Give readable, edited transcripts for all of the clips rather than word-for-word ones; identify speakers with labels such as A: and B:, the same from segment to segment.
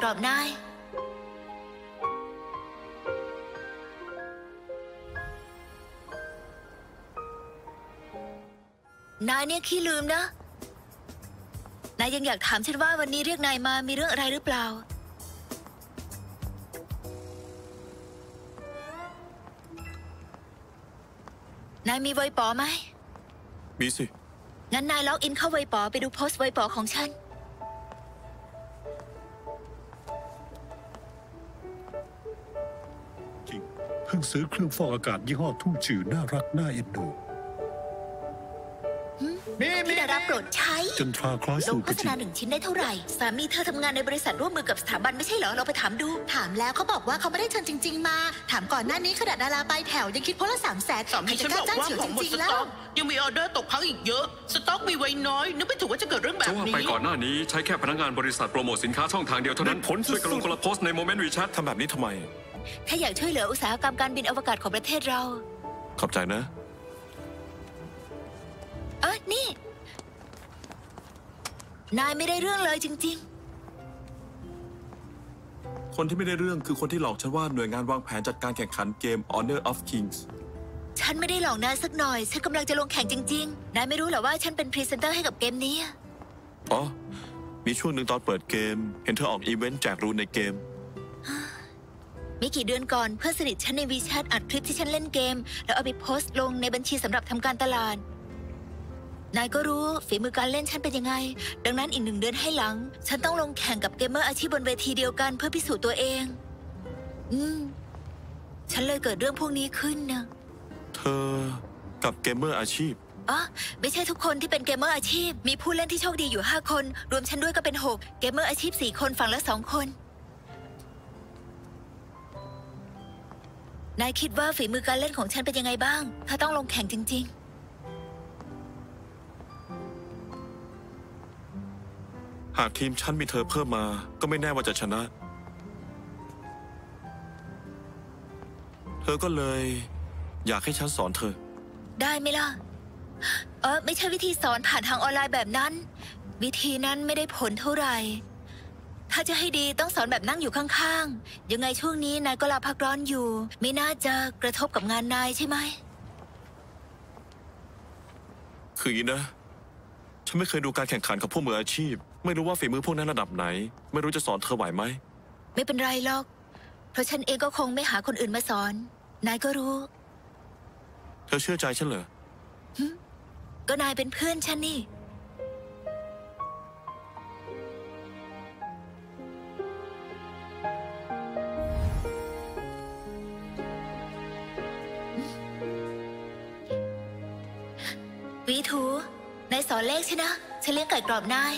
A: อบนายเนี่ยขี้ลืมนะนายยังอยากถามฉันว่าวันนี้เรียกนายมามีเรื่องอะไรหรือเปล่านายมีไวป๋อไหม
B: มีสิ
A: งั้นนายล็อกอินเข้าไวป๋อไปดูโพสต์ไวป๋อของฉัน
C: จริงเพิ่งซื้อเครื่องฟอกอากาศยี่ห้อทุ่งจืดน่ารักน่าเอ็นดู
A: ที่ดาราโปรดใช้
C: จนทราคล้าย
A: ล
C: สู่
A: งโฆษณา1 ชิ้นได้เท่าไหร่สามีเธอทำงานในบริษัทร่วมมือกับสถาบันไม่ใช่เหรอเราไปถามดู
D: ถามแล้วเขาบอกว่าเขาไม่ได้เชิญจริงๆมาถามก่อนหน้านี้ขนาดดาราไปแถวยังคิดพลละ300,000
E: สามีฉันบอกว่าของหมดสต็อกยังมีออเดอร์ตกค้างอีกเยอะสต็อกมีไว้น้อยนึกไม่ถูกว่าจะเกิดเรื่องแบบนี้
F: จะว่าไปก่อนหน้านี้ใช้แค่พนักงานบริษัทโปรโมทสินค้าช่องทางเดียวเท่านั้นช่วยกระลงคนละโพสต์ในโมเมนต์วีแชท
B: ทำแบบนี้ทำไม
A: แค่อยากช่วยเหลืออุตสาหกรรมการบินอวกาศของประเทศเรา
B: ขอบใจนะ
A: นี่นายไม่ได้เรื่องเลยจริง
B: ๆคนที่ไม่ได้เรื่องคือคนที่หลอกฉันว่าหน่วยงานวางแผนจัดการแข่งขันเกม Honor of Kings
A: ฉันไม่ได้หลอกนายสักหน่อยฉันกำลังจะลงแข่งจริงๆนายไม่รู้เหรอว่าฉันเป็นพรีเซนเตอร์ให้กับเกมนี้
B: มีช่วงหนึ่งตอนเปิดเกมเห็นเธอออกอีเวนต์แจกรูนในเกม
A: ไม่กี่เดือนก่อนเพื่อนสนิทฉันในวีแชทอัดคลิปที่ฉันเล่นเกมแล้วเอาไปโพสต์ลงในบัญชีสำหรับทำการตลาดนายก็รู้ฝีมือการเล่นฉันเป็นยังไงดังนั้นอีก1 เดือนให้หลังฉันต้องลงแข่งกับเกมเมอร์อาชีพบนเวทีเดียวกันเพื่อพิสูจน์ตัวเองฉันเลยเกิดเรื่องพวกนี้ขึ้นนะ
B: เธอกับเกมเมอร์อาชีพ
A: ไม่ใช่ทุกคนที่เป็นเกมเมอร์อาชีพมีผู้เล่นที่โชคดีอยู่5 คนรวมฉันด้วยก็เป็น6เกมเมอร์อาชีพ4 คนฝั่งละ2 คนนายคิดว่าฝีมือการเล่นของฉันเป็นยังไงบ้างถ้าต้องลงแข่งจริงๆ
B: หากทีมฉันมีเธอเพิ่มมาก็ไม่แน่ว่าจะชนะเธอก็เลยอยากให้ฉันสอนเธอ
A: ได้ไหมล่ะไม่ใช่วิธีสอนผ่านทางออนไลน์แบบนั้นวิธีนั้นไม่ได้ผลเท่าไหร่ถ้าจะให้ดีต้องสอนแบบนั่งอยู่ข้างๆยังไงช่วงนี้นายก็ลาพักร้อนอยู่ไม่น่าจะกระทบกับงานนายใช่ไหม
B: คืออย่างนี้นะฉันไม่เคยดูการแข่งขันกับพวกมืออาชีพไม่รู้ว่าฝีมือพวกนั้นระดับไหนไม่รู้จะสอนเธอไหวไหม
A: ไม่เป็นไรหรอกเพราะฉันเองก็คงไม่หาคนอื่นมาสอนนายก็รู้
B: เธอเชื่อใจฉันเหรอ
A: ก็นายเป็นเพื่อนฉันนี่วีทูนายสอนเลขใช่นะฉันเลี้ยงไก่กรอบนาย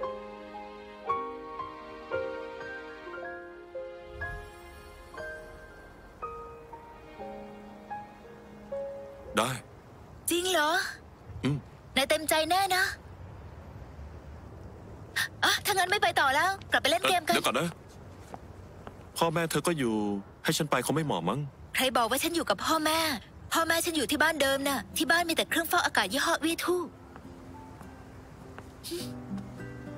B: ได้
A: จริงเหรนายเต็มใจแน่นะถ้างั้นไม่ไปต่อแล้วกลับไปเล่นเกมกัน
B: เดี๋ยวก่อนนะพ่อแม่เธอก็อยู่ให้ฉันไปเขาไม่เหมาะมั้ง
A: ใครบอกว่าฉันอยู่กับพ่อแม่ฉันอยู่ที่บ้านเดิมน่ะที่บ้านมีแต่เครื่องฟอกอากาศยี่ห้อวีทู